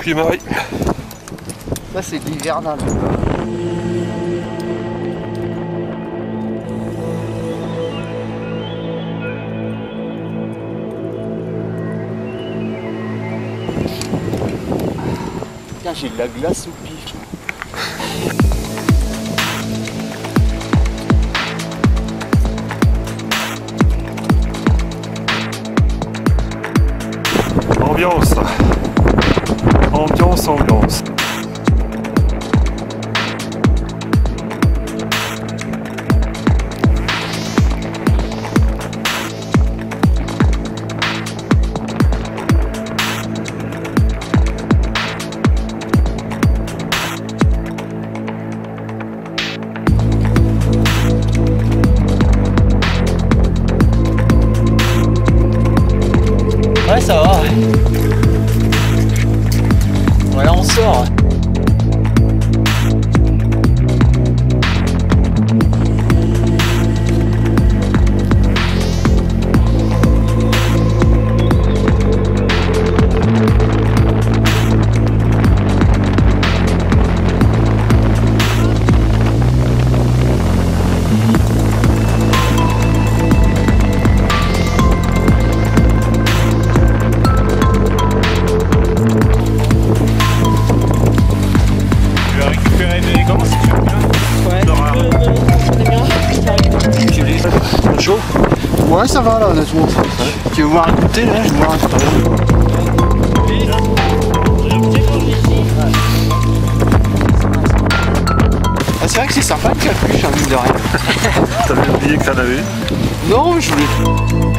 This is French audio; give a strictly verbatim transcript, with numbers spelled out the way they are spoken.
pied Marie. Là c'est de l'hivernal. Tiens, j'ai de la glace au pif. Ambiance. Ambiance, ambiance. Ouais, ça va. Voilà, on sort. Chaud? Ouais, ça va là, honnêtement. Ouais. Tu veux voir un goûter là? Je vais voir un goûter. Ah, c'est vrai que c'est sympa le capuche, hein, mine de rien. T'avais oublié que t'en avais? Non, je voulais.